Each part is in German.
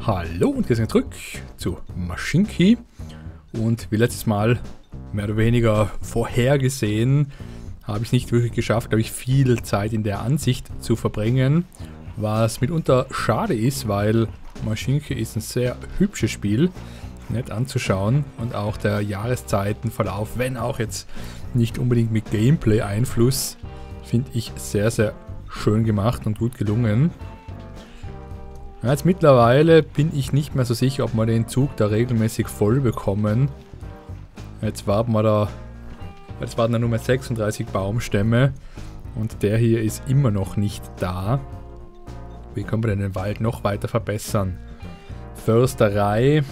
Hallo und wir sind zurück zu Maschinki und wie letztes Mal mehr oder weniger vorhergesehen, habe ich es nicht wirklich geschafft, glaube ich, viel Zeit in der Ansicht zu verbringen, was mitunter schade ist, weil Maschinki ist ein sehr hübsches Spiel, nett anzuschauen und auch der Jahreszeitenverlauf, wenn auch jetzt nicht unbedingt mit Gameplay-Einfluss, finde ich sehr, sehr schön gemacht und gut gelungen. Ja, jetzt mittlerweile bin ich nicht mehr so sicher, ob wir den Zug da regelmäßig voll bekommen. Jetzt warten wir da, jetzt warten da nur mehr 36 Baumstämme und der hier ist immer noch nicht da. Wie können wir denn den Wald noch weiter verbessern? Försterei,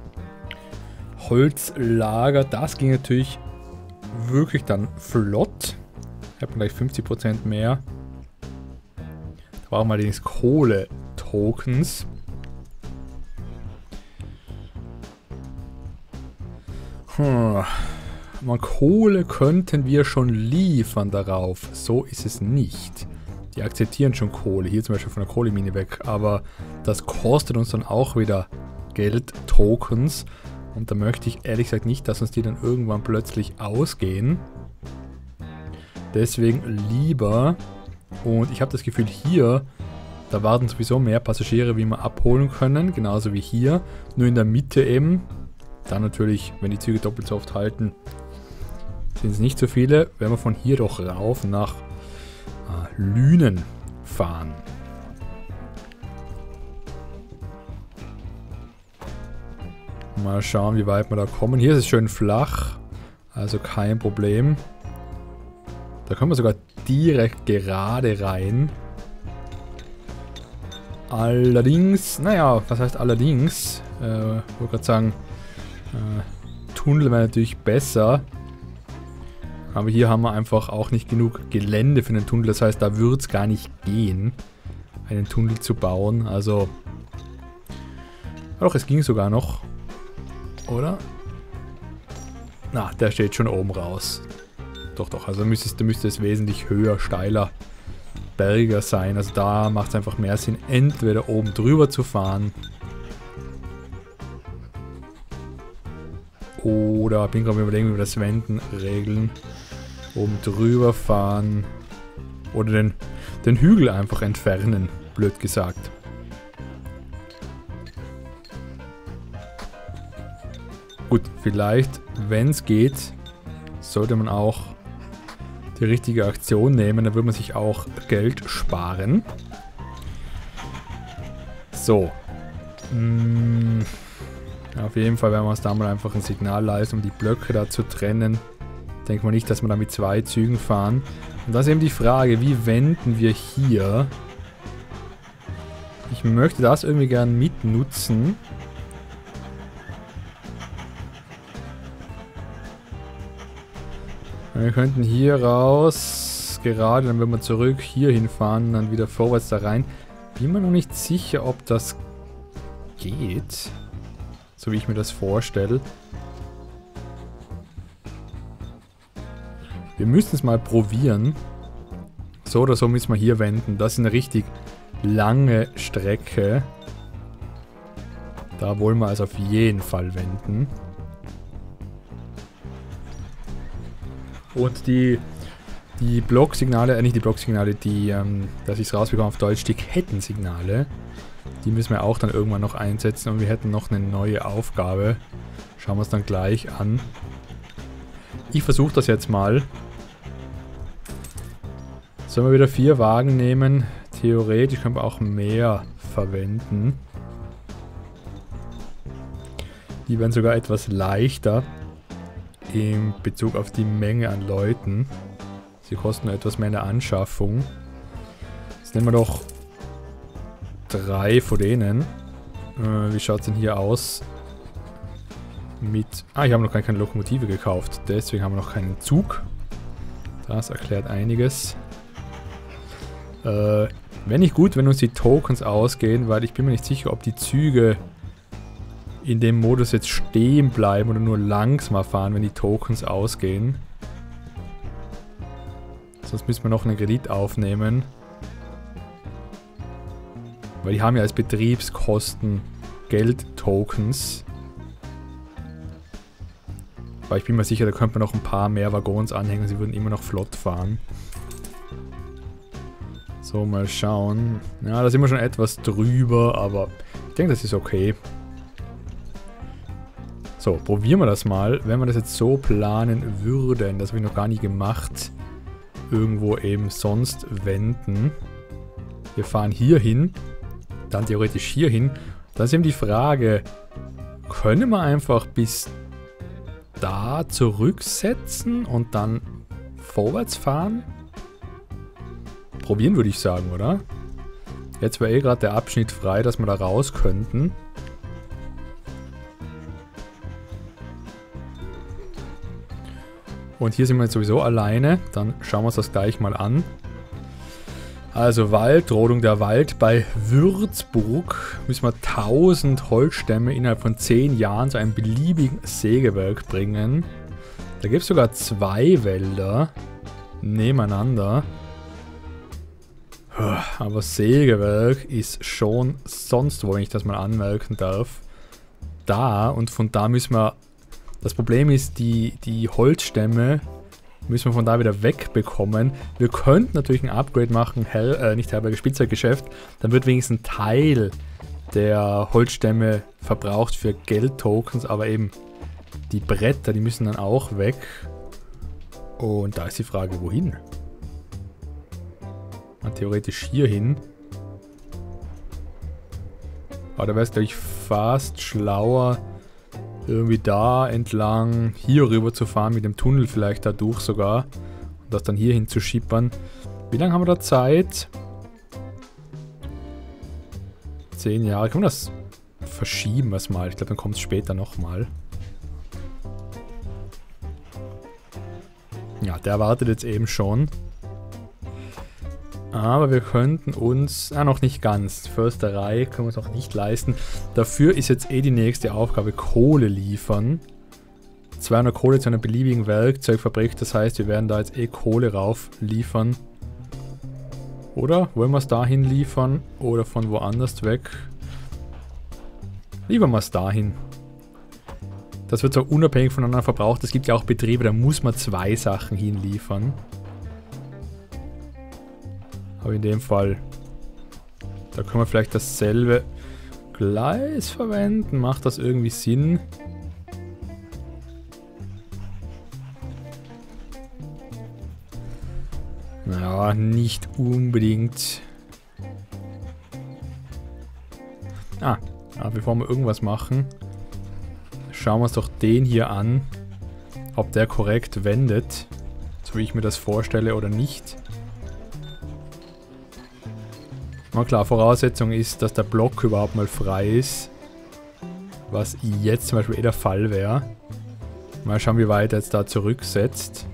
Holzlager, das ging natürlich wirklich dann flott. Ich habe gleich 50% mehr. Da brauchen wir allerdings Kohle-Tokens. Kohle könnten wir schon liefern darauf. So ist es nicht. Die akzeptieren schon Kohle. Hier zum Beispiel von der Kohlemine weg. Aber das kostet uns dann auch wieder Geld-Tokens. Und da möchte ich ehrlich gesagt nicht, dass uns die dann irgendwann plötzlich ausgehen. Deswegen lieber. Und ich habe das Gefühl, hier, da warten sowieso mehr Passagiere, wie wir abholen können. Genauso wie hier. Nur in der Mitte eben. Dann natürlich, wenn die Züge doppelt so oft halten, sind es nicht so viele. Wenn wir von hier doch rauf nach Lünen fahren. Mal schauen, wie weit wir da kommen. Hier ist es schön flach. Also kein Problem. Da können wir sogar direkt gerade rein. Allerdings, naja, was heißt allerdings? Ich wollte gerade sagen, Tunnel wäre natürlich besser. Aber hier haben wir einfach auch nicht genug Gelände für einen Tunnel. Das heißt, da würde es gar nicht gehen, einen Tunnel zu bauen. Also, doch, es ging sogar noch. Oder? Na, der steht schon oben raus. Doch, doch, also müsste es wesentlich höher, steiler, bergiger sein. Also da macht es einfach mehr Sinn, entweder oben drüber zu fahren. Oder bin gerade überlegen, wie wir das Wenden regeln. Oben drüber fahren. Oder den Hügel einfach entfernen, blöd gesagt. Gut, vielleicht, wenn es geht, sollte man auch die richtige Aktion nehmen. Da würde man sich auch Geld sparen. So. Auf jeden Fall werden wir uns da mal einfach ein Signal leisten, um die Blöcke da zu trennen. Denkt man nicht, dass wir da mit 2 Zügen fahren. Und da ist eben die Frage, wie wenden wir hier? Ich möchte das irgendwie gern mitnutzen. Wir könnten hier raus, gerade, dann wenn wir zurück hier hinfahren, dann wieder vorwärts da rein. Bin mir noch nicht sicher, ob das geht. So wie ich mir das vorstelle. Wir müssen es mal probieren. So oder so müssen wir hier wenden. Das ist eine richtig lange Strecke. Da wollen wir also auf jeden Fall wenden. Und die Blocksignale, nicht die Blocksignale, dass ich es rausbekomme auf Deutsch, die Kettensignale, die müssen wir auch dann irgendwann noch einsetzen und wir hätten noch eine neue Aufgabe. Schauen wir uns dann gleich an. Ich versuche das jetzt mal. Sollen wir wieder 4 Wagen nehmen? Theoretisch können wir auch mehr verwenden. Die werden sogar etwas leichter in Bezug auf die Menge an Leuten. Sie kosten etwas mehr in der Anschaffung. Jetzt nehmen wir doch 3 von denen. Wie schaut es denn hier aus? Mit... ich habe noch keine Lokomotive gekauft. Deswegen haben wir noch keinen Zug. Das erklärt einiges. Wäre nicht gut, wenn uns die Tokens ausgehen, weil ich bin mir nicht sicher, ob die Züge in dem Modus jetzt stehen bleiben oder nur langsamer fahren, wenn die Tokens ausgehen. Sonst müssen wir noch einen Kredit aufnehmen. Weil die haben ja als Betriebskosten Geldtokens. Aber ich bin mir sicher, da könnte man noch ein paar mehr Waggons anhängen. Sie würden immer noch flott fahren. So, mal schauen. Ja, da sind wir schon etwas drüber, aber ich denke, das ist okay. So, probieren wir das mal. Wenn wir das jetzt so planen würden, das habe ich noch gar nie gemacht, irgendwo eben sonst wenden. Wir fahren hier hin, dann theoretisch hier hin. Da ist eben die Frage, können wir einfach bis da zurücksetzen und dann vorwärts fahren? Probieren würde ich sagen, oder? Jetzt wäre eh gerade der Abschnitt frei, dass wir da raus könnten. Und hier sind wir jetzt sowieso alleine. Dann schauen wir uns das gleich mal an. Also Wald, Rodung der Wald. Bei Würzburg müssen wir 1000 Holzstämme innerhalb von 10 Jahren zu einem beliebigen Sägewerk bringen. Da gibt es sogar 2 Wälder nebeneinander. Aber Sägewerk ist schon sonst wo, wenn ich das mal anmerken darf. Da, und von da müssen wir... Das Problem ist, die Holzstämme müssen wir von da wieder wegbekommen. Wir könnten natürlich ein Upgrade machen, nicht Herberge, Spielzeuggeschäft. Dann wird wenigstens ein Teil der Holzstämme verbraucht für Geldtokens, aber eben die Bretter, die müssen dann auch weg. Und da ist die Frage, wohin? Theoretisch hier hin. Aber da wäre es, glaube ich, fast schlauer, irgendwie da entlang, hier rüber zu fahren, mit dem Tunnel vielleicht dadurch sogar. Und das dann hier hin zu schippern. Wie lange haben wir da Zeit? 10 Jahre. Können wir das verschieben mal? Ich glaube, dann kommt es später nochmal. Ja, der wartet jetzt eben schon. Aber wir könnten uns... noch nicht ganz. Die Försterei können wir uns auch nicht leisten. Dafür ist jetzt eh die nächste Aufgabe Kohle liefern. 200 Kohle zu einer beliebigen Werkzeugfabrik. Das heißt, wir werden da jetzt eh Kohle rauf liefern. Oder? Wollen wir es dahin liefern? Oder von woanders weg? Liefern wir es dahin. Das wird zwar unabhängig voneinander verbraucht. Es gibt ja auch Betriebe, da muss man 2 Sachen hinliefern. Aber in dem Fall, da können wir vielleicht dasselbe Gleis verwenden. Macht das irgendwie Sinn? Naja, nicht unbedingt. Aber bevor wir irgendwas machen, schauen wir uns doch den hier an, ob der korrekt wendet, so wie ich mir das vorstelle oder nicht. Na klar, Voraussetzung ist, dass der Block überhaupt mal frei ist. Was jetzt zum Beispiel eh der Fall wäre. Mal schauen, wie weit er jetzt da zurücksetzt.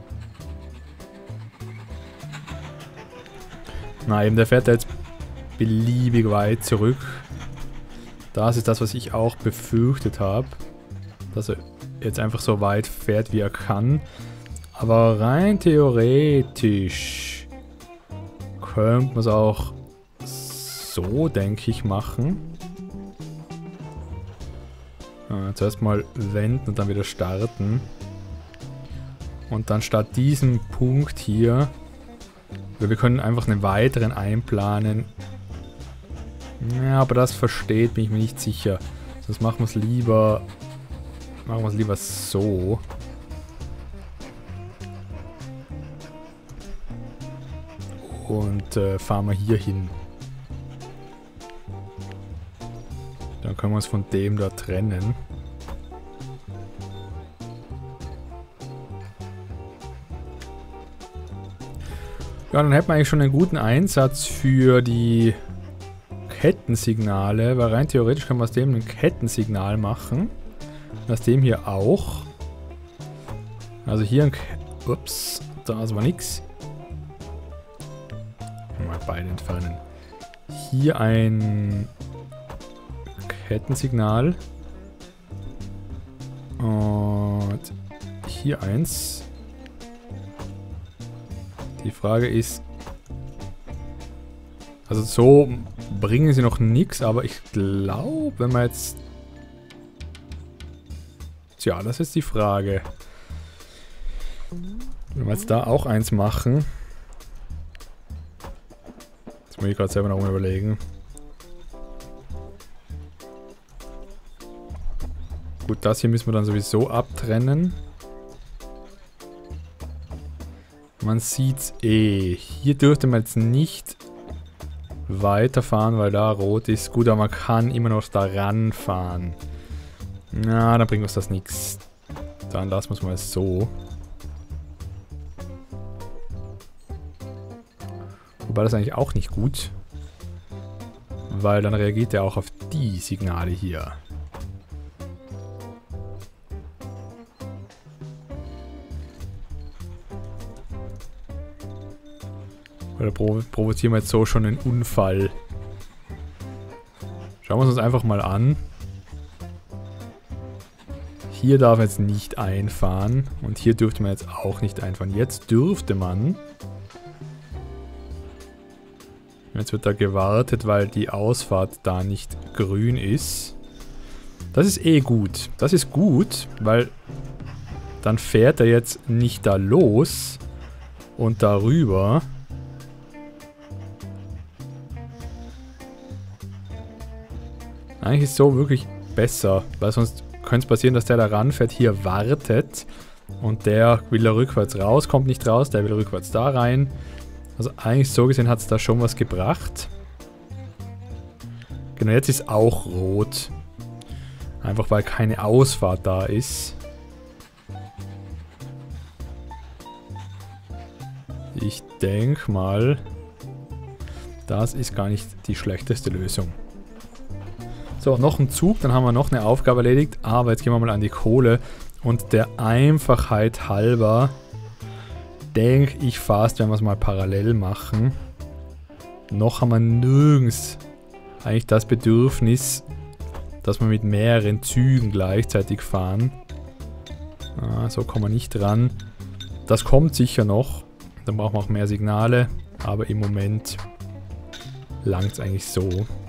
Na eben, der fährt jetzt beliebig weit zurück. Das ist das, was ich auch befürchtet habe. Dass er jetzt einfach so weit fährt, wie er kann. Aber rein theoretisch könnte man es auch so, denke ich, machen. Zuerst mal wenden und dann wieder starten. Und dann statt diesem Punkt hier, wir können einfach einen weiteren einplanen. Ja, aber das versteht, bin ich mir nicht sicher. Sonst machen wir es lieber so. Und fahren wir hier hin. Dann können wir uns von dem da trennen. Ja, dann hätten wir eigentlich schon einen guten Einsatz für die Kettensignale, weil rein theoretisch können wir aus dem ein Kettensignal machen. Und aus dem hier auch. Also hier ein... Ups, da ist aber nichts. Mal beide entfernen. Hier ein Kettensignal. Und hier eins. Die Frage ist, also so bringen sie noch nichts, aber ich glaube, wenn wir jetzt... Tja, das ist die Frage. Wenn wir jetzt da auch eins machen... Das muss ich gerade selber noch mal überlegen. Gut, das hier müssen wir dann sowieso abtrennen. Man sieht's eh. Hier dürfte man jetzt nicht weiterfahren, weil da rot ist. Gut, aber man kann immer noch da ranfahren. Na, dann bringt uns das nichts. Dann lassen wir es mal so. Wobei das eigentlich auch nicht gut. Weil dann reagiert er auch auf die Signale hier. Oder provozieren wir jetzt so schon einen Unfall. Schauen wir uns das einfach mal an. Hier darf man jetzt nicht einfahren. Und hier dürfte man jetzt auch nicht einfahren. Jetzt dürfte man. Jetzt wird da gewartet, weil die Ausfahrt da nicht grün ist. Das ist eh gut. Das ist gut, weil dann fährt er jetzt nicht da los und darüber. Eigentlich ist so wirklich besser, weil sonst könnte es passieren, dass der da ranfährt, hier wartet und der will da rückwärts raus, kommt nicht raus, der will rückwärts da rein. Also eigentlich so gesehen hat es da schon was gebracht. Genau, jetzt ist auch rot. Einfach weil keine Ausfahrt da ist. Ich denke mal, das ist gar nicht die schlechteste Lösung. So, noch ein Zug, dann haben wir noch eine Aufgabe erledigt. Aber jetzt gehen wir mal an die Kohle. Und der Einfachheit halber denke ich fast, wenn wir es mal parallel machen. Noch haben wir nirgends eigentlich das Bedürfnis, dass wir mit mehreren Zügen gleichzeitig fahren. So kommen wir nicht dran. Das kommt sicher noch. Dann brauchen wir auch mehr Signale. Aber im Moment langt es eigentlich so.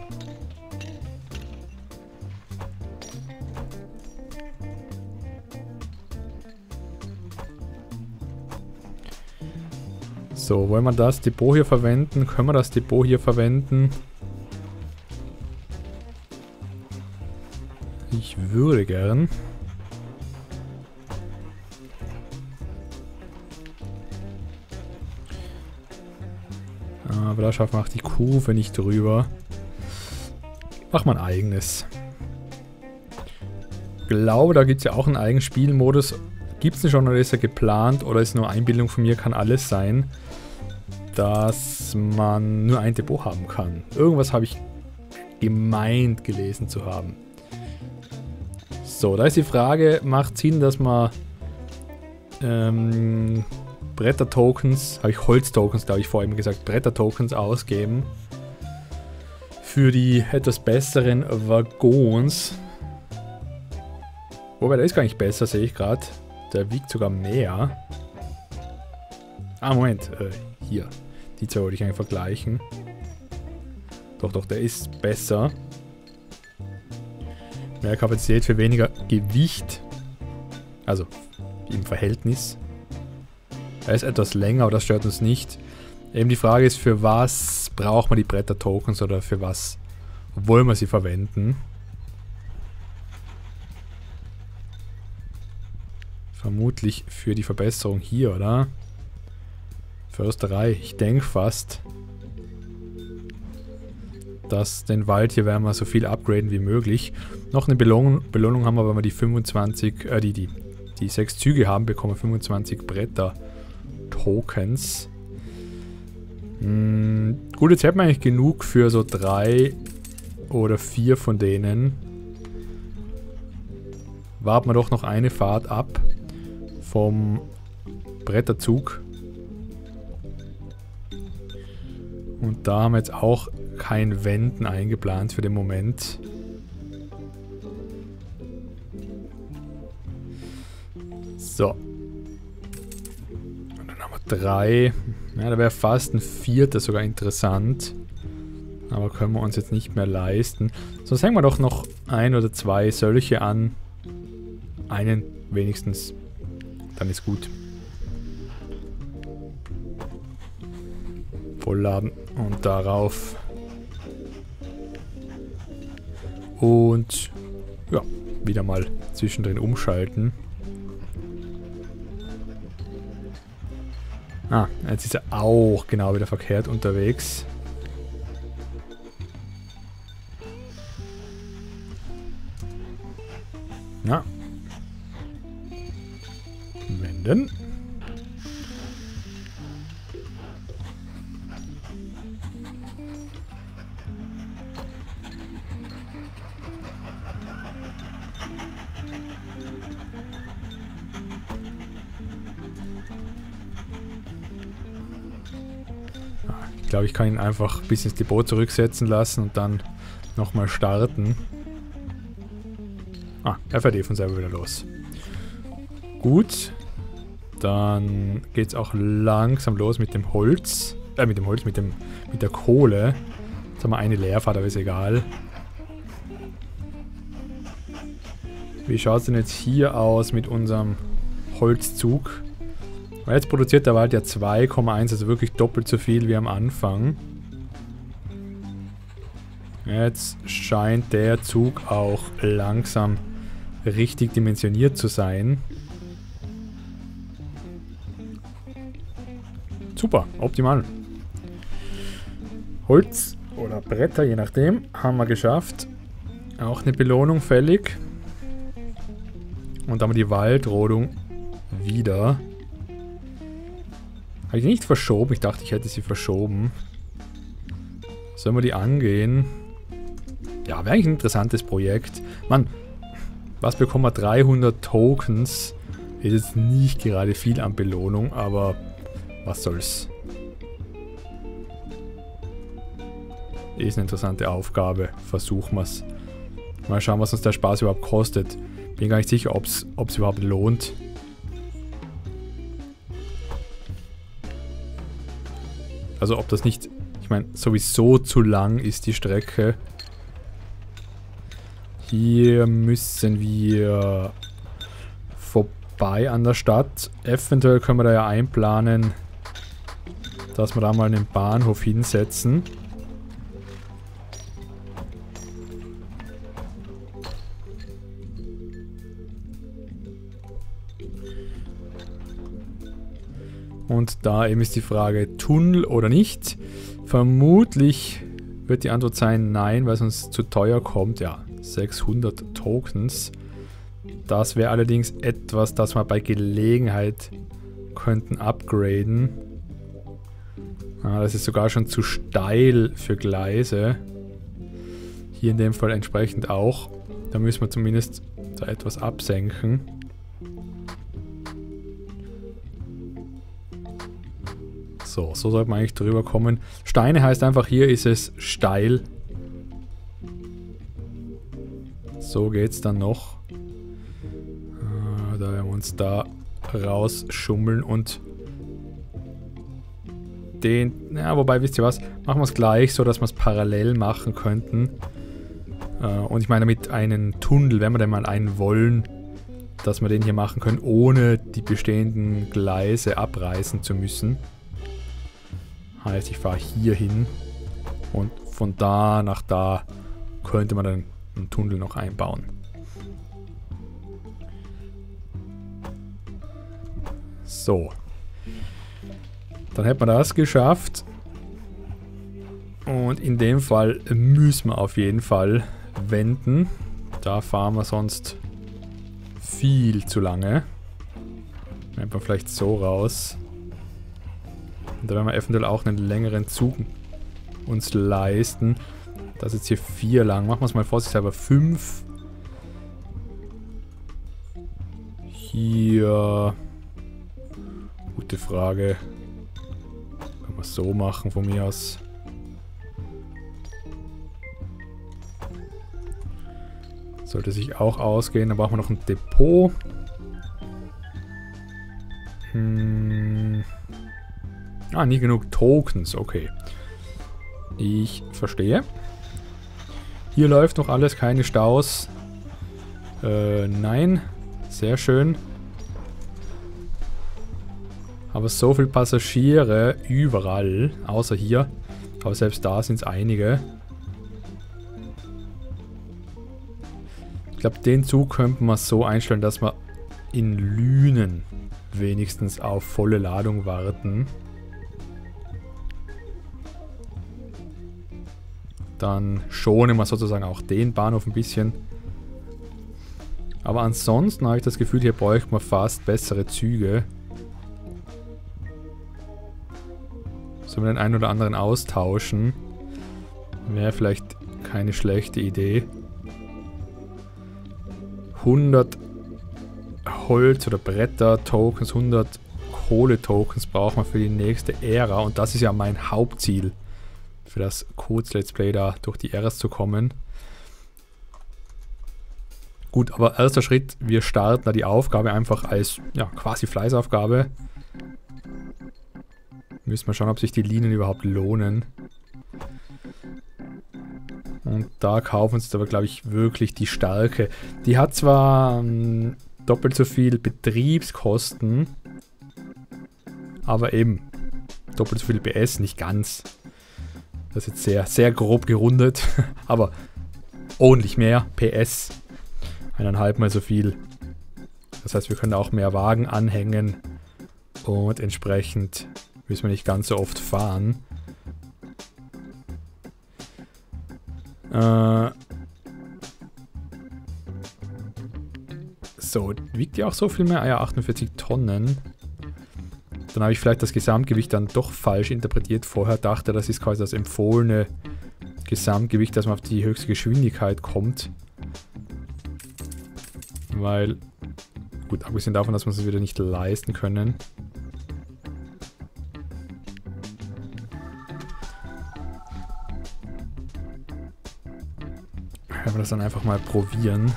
So, wollen wir das Depot hier verwenden? Können wir das Depot hier verwenden? Ich würde gern. Aber da schaffen wir auch die Kurve nicht drüber. Mach mal ein eigenes. Ich glaube, da gibt es ja auch einen eigenen Spielmodus. Gibt es denn schon oder ist er geplant oder ist nur Einbildung von mir? Kann alles sein, dass man nur ein Depot haben kann. Irgendwas habe ich gemeint gelesen zu haben. So, da ist die Frage, macht Sinn, dass man Bretter-Tokens, habe ich Holz-Tokens, glaube ich, vorhin gesagt, Bretter-Tokens ausgeben für die etwas besseren Waggons. Wobei, der ist gar nicht besser, sehe ich gerade. Der wiegt sogar mehr. Ah, Moment. Hier. Die zwei wollte ich eigentlich vergleichen. Doch, der ist besser. Mehr Kapazität für weniger Gewicht. Also, im Verhältnis. Er ist etwas länger, aber das stört uns nicht. Eben die Frage ist, für was braucht man die Bretter-Tokens oder für was wollen wir sie verwenden? Vermutlich für die Verbesserung hier, oder? Försterei. Ich denke fast, dass den Wald hier werden wir so viel upgraden wie möglich. Noch eine Belohnung haben wir, wenn wir die 25, die 6 Züge haben, bekommen wir 25 Bretter-Tokens. Gut, jetzt hätten wir eigentlich genug für so 3 oder 4 von denen. Warten wir doch noch eine Fahrt ab vom Bretterzug. Und da haben wir jetzt auch kein Wenden eingeplant für den Moment. So. Und dann haben wir 3. Ja, da wäre fast ein 4. sogar interessant. Aber können wir uns jetzt nicht mehr leisten. Sonst hängen wir doch noch 1 oder 2 solche an. Einen wenigstens. Dann ist gut. Vollladen und darauf. Und ja, wieder mal zwischendrin umschalten. Ah, jetzt ist er auch genau wieder verkehrt unterwegs. Ja. Wenden. Ich glaube, ich kann ihn einfach bis ins Depot zurücksetzen lassen und dann nochmal starten. Ah, er fährt eh von selber wieder los. Gut. Dann geht es auch langsam los mit dem Holz. Mit der Kohle. Jetzt haben wir eine Leerfahrt, aber ist egal. Wie schaut es denn jetzt hier aus mit unserem Holzzug? Weil jetzt produziert der Wald ja 2,1, also wirklich doppelt so viel wie am Anfang. Jetzt scheint der Zug auch langsam richtig dimensioniert zu sein. Super, optimal. Holz oder Bretter, je nachdem, haben wir geschafft. Auch eine Belohnung fällig. Und dann haben wir die Waldrodung wieder. Habe ich nicht verschoben? Ich dachte, ich hätte sie verschoben. Sollen wir die angehen? Ja, wäre eigentlich ein interessantes Projekt. Mann, was bekommen wir? 300 Tokens. Ist jetzt nicht gerade viel an Belohnung, aber was soll's. Ist eine interessante Aufgabe. Versuchen wir es. Mal schauen, was uns der Spaß überhaupt kostet. Bin gar nicht sicher, ob es überhaupt lohnt. Also ob das nicht... Ich meine, sowieso zu lang ist die Strecke. Hier müssen wir vorbei an der Stadt. Eventuell können wir da ja einplanen, dass wir da mal einen Bahnhof hinsetzen. Und da eben ist die Frage, Tunnel oder nicht. Vermutlich wird die Antwort sein, nein, weil es uns zu teuer kommt. Ja, 600 Tokens. Das wäre allerdings etwas, das wir bei Gelegenheit könnten upgraden. Ah, das ist sogar schon zu steil für Gleise. Hier in dem Fall entsprechend auch. Da müssen wir zumindest da etwas absenken. So sollte man eigentlich drüber kommen. Steine heißt einfach, hier ist es steil. So geht's dann noch. Da werden wir uns da rausschummeln und den... Ja, wobei, wisst ihr was? Machen wir es gleich, so dass wir es parallel machen könnten. Und ich meine mit einem Tunnel, wenn wir denn mal einen wollen, dass wir den hier machen können, ohne die bestehenden Gleise abreißen zu müssen. Heißt, ich fahre hier hin und von da nach da könnte man dann einen Tunnel noch einbauen. So. Dann hätte man das geschafft. Und in dem Fall müssen wir auf jeden Fall wenden. Da fahren wir sonst viel zu lange. Nehmen wir vielleicht so raus. Und da werden wir eventuell auch einen längeren Zug uns leisten. Das ist jetzt hier 4 lang. Machen wir es mal vorsichtshalber 5. Hier. Gute Frage. Können wir es so machen von mir aus. Sollte sich auch ausgehen. Dann brauchen wir noch ein Depot. Ah, nie genug Tokens, okay. Ich verstehe. Hier läuft noch alles, keine Staus. Nein. Sehr schön. Aber so viele Passagiere überall, außer hier. Aber selbst da sind es einige. Ich glaube, den Zug könnten wir so einstellen, dass wir in Lünen wenigstens auf volle Ladung warten. Dann schonen wir sozusagen auch den Bahnhof ein bisschen. Aber ansonsten habe ich das Gefühl, hier bräuchte man fast bessere Züge. Sollen wir den einen oder anderen austauschen? Wäre vielleicht keine schlechte Idee. 100 Holz- oder Bretter-Tokens, 100 Kohle-Tokens brauchen wir für die nächste Ära. Und das ist ja mein Hauptziel, für das Kurz-Let's Play da durch die Äras zu kommen. Gut, aber erster Schritt, wir starten da die Aufgabe einfach als, ja, quasi Fleißaufgabe. Müssen wir schauen, ob sich die Linien überhaupt lohnen. Und da kaufen wir uns aber, glaube ich, wirklich die Starke. Die hat zwar doppelt so viel Betriebskosten, aber eben doppelt so viel PS, nicht ganz. Das ist jetzt sehr, sehr grob gerundet, aber ordentlich mehr PS. 1,5 mal so viel. Das heißt, wir können auch mehr Wagen anhängen und entsprechend müssen wir nicht ganz so oft fahren. So, wiegt die auch so viel mehr? Ah ja, 48 Tonnen. Dann habe ich vielleicht das Gesamtgewicht dann doch falsch interpretiert. Vorher dachte, das ist quasi das empfohlene Gesamtgewicht, dass man auf die höchste Geschwindigkeit kommt. Weil, gut, abgesehen davon, dass wir es wieder nicht leisten können. Werden wir das dann einfach mal probieren.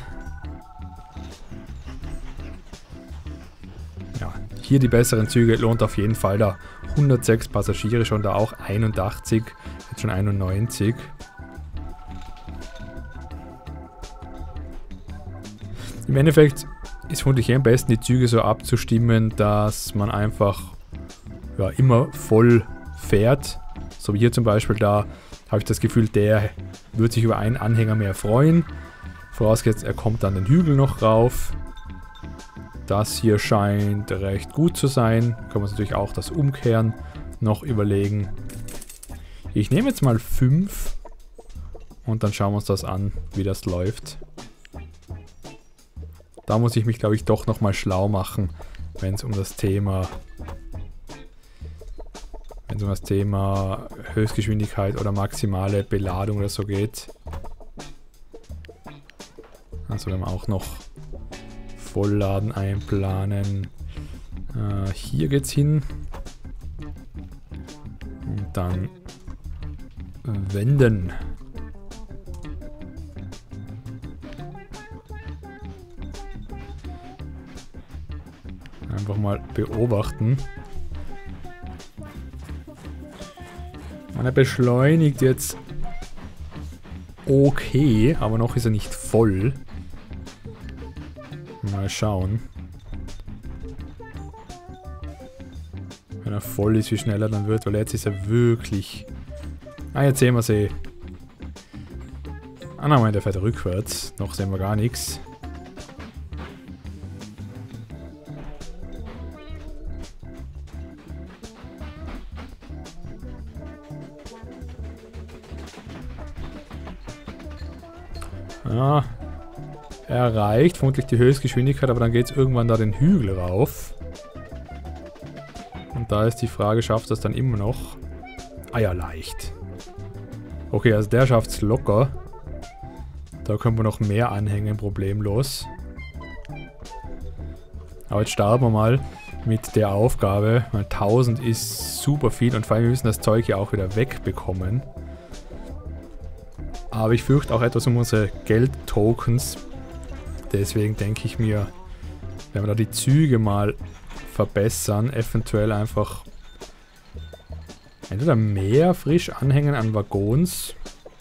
Ja, hier die besseren Züge, lohnt auf jeden Fall da. 106 Passagiere schon, da auch 81, jetzt schon 91. Im Endeffekt ist vermutlich am besten, die Züge so abzustimmen, dass man einfach ja, immer voll fährt. So wie hier zum Beispiel, da habe ich das Gefühl, der wird sich über einen Anhänger mehr freuen. Vorausgesetzt, er kommt dann den Hügel noch rauf. Das hier scheint recht gut zu sein. Können wir uns natürlich auch das Umkehren noch überlegen. Ich nehme jetzt mal 5 und dann schauen wir uns das an, wie das läuft. Da muss ich mich, glaube ich, doch nochmal schlau machen, wenn es um das Thema Höchstgeschwindigkeit oder maximale Beladung oder so geht. Also wenn wir auch noch Vollladen einplanen. Hier geht's hin. Und dann wenden. Einfach mal beobachten. Und er beschleunigt jetzt okay, aber noch ist er nicht voll. Mal schauen. Wenn er voll ist, wie schnell er dann wird, weil jetzt ist er wirklich... Ah, jetzt sehen wir sie. Ah nein, der fährt rückwärts. Noch sehen wir gar nichts. Ja, er erreicht vermutlich die Höchstgeschwindigkeit, aber dann geht es irgendwann da den Hügel rauf. Und da ist die Frage, schafft das dann immer noch? Ah ja, leicht. Okay, also der schafft es locker. Da können wir noch mehr anhängen, problemlos. Aber jetzt starten wir mal mit der Aufgabe. 1000 ist super viel und vor allem wir müssen das Zeug ja auch wieder wegbekommen. Aber ich fürchte auch etwas um unsere Geldtokens. Deswegen denke ich mir, wenn wir da die Züge mal verbessern, eventuell einfach Entweder mehr frisch anhängen an Waggons.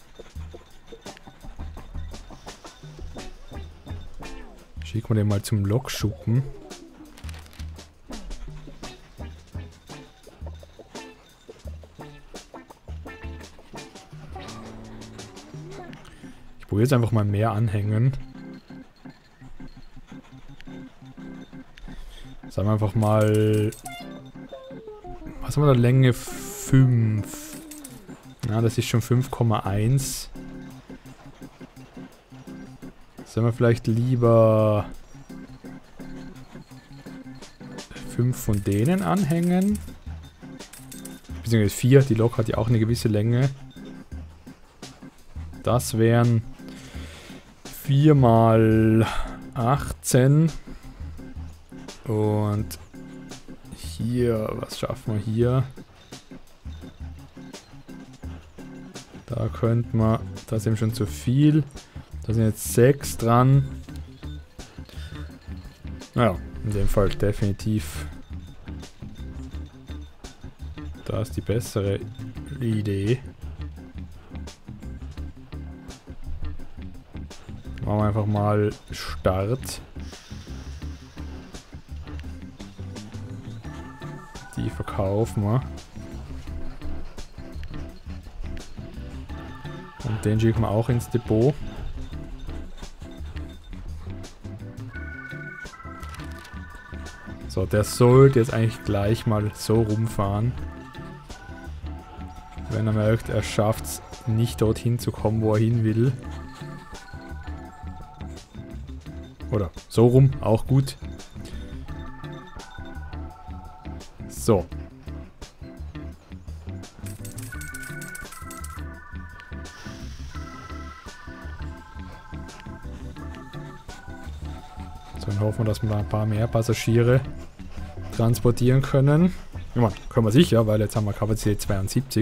Schicken wir den mal zum Lokschuppen. Ich probiere jetzt einfach mal mehr anhängen. Sagen wir einfach mal... Was haben wir da? Länge 5. Ja, das ist schon 5,1. Sollen wir vielleicht lieber 5 von denen anhängen? Beziehungsweise 4, die Lok hat ja auch eine gewisse Länge. Das wären 4 mal 18. Und hier, was schaffen wir hier? Da könnte man, das ist eben schon zu viel. Da sind jetzt 6 dran. Naja, in dem Fall definitiv. Da ist die bessere Idee. Machen wir einfach mal Start. Die verkaufen wir. Und den schicken wir auch ins Depot. So, der sollte jetzt eigentlich gleich mal so rumfahren. Wenn er merkt, er schafft es nicht dorthin zu kommen, wo er hin will. Oder so rum, auch gut. So. So, dann hoffen wir, dass wir ein paar mehr Passagiere transportieren können. Ja, können wir sicher, weil jetzt haben wir Kapazität 72.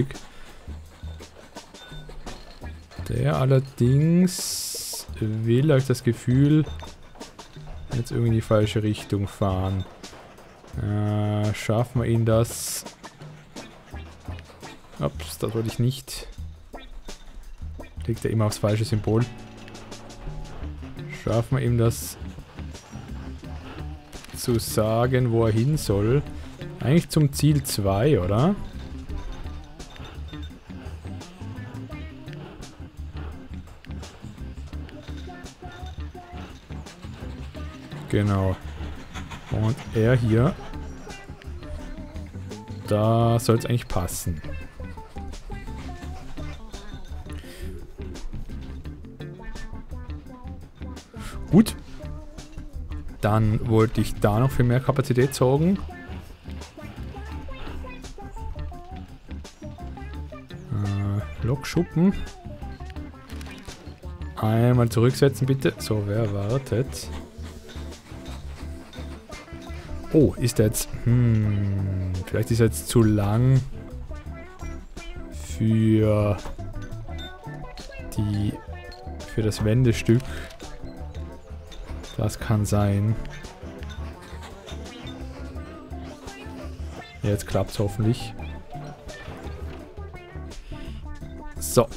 Der allerdings will, habe ich das Gefühl, jetzt irgendwie in die falsche Richtung fahren. Schaffen wir ihn das? Ups, das wollte ich nicht. Klickt er immer aufs falsche Symbol. Schaffen wir ihm das zu sagen, wo er hin soll? Eigentlich zum Ziel 2, oder? Genau. Und er hier. Da soll es eigentlich passen. Gut. Dann wollte ich da noch für mehr Kapazität sorgen. Lokschuppen. Einmal zurücksetzen, bitte. So, wer wartet? Oh, ist der jetzt... vielleicht ist er jetzt zu lang für das Wendestück. Das kann sein. Jetzt klappt es hoffentlich. So.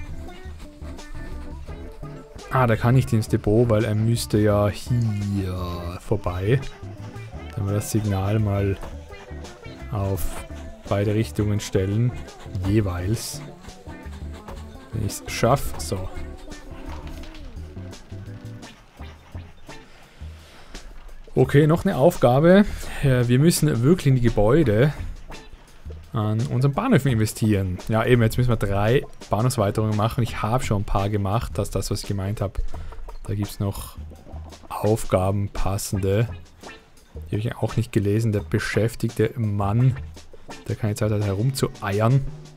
Ah, da kann ich ins Depot, weil er müsste ja hier vorbei. Dann wir das Signal mal auf beide Richtungen stellen. Jeweils. Wenn ich es schaffe. So. Okay, noch eine Aufgabe. Wir müssen wirklich in die Gebäude an unseren Bahnhöfen investieren. Ja, eben, jetzt müssen wir 3 Bahnhofsweiterungen machen. Ich habe schon ein paar gemacht. Das ist das, was ich gemeint habe. Da gibt es noch Aufgaben passende. Die habe ich auch nicht gelesen. Der beschäftigte Mann, der keine Zeit hat herumzueiern.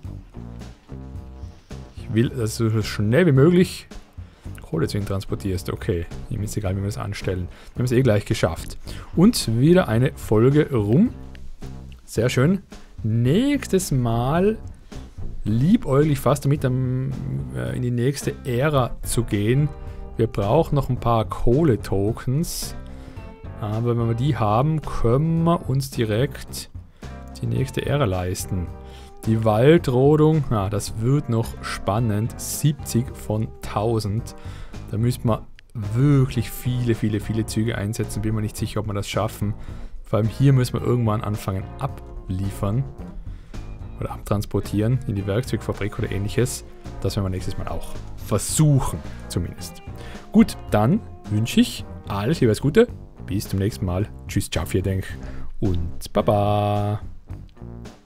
Ich will, dass du so schnell wie möglich Kohle zu ihm transportierst. Okay, ihm ist egal, wie wir das anstellen. Wir haben es eh gleich geschafft. Und wieder eine Folge rum. Sehr schön. Nächstes Mal liebäugel ich fast damit, in die nächste Ära zu gehen. Wir brauchen noch ein paar Kohle-Tokens. Aber wenn wir die haben, können wir uns direkt die nächste Ära leisten. Die Waldrodung, ja, das wird noch spannend. 70 von 1000. Da müsste man wirklich viele Züge einsetzen. Bin mir nicht sicher, ob wir das schaffen. Vor allem hier müssen wir irgendwann anfangen abliefern. Oder abtransportieren in die Werkzeugfabrik oder ähnliches. Das werden wir nächstes Mal auch versuchen, zumindest. Gut, dann wünsche ich alles Liebe, alles Gute. Bis zum nächsten Mal. Tschüss, ciao, vielen Dank und Baba.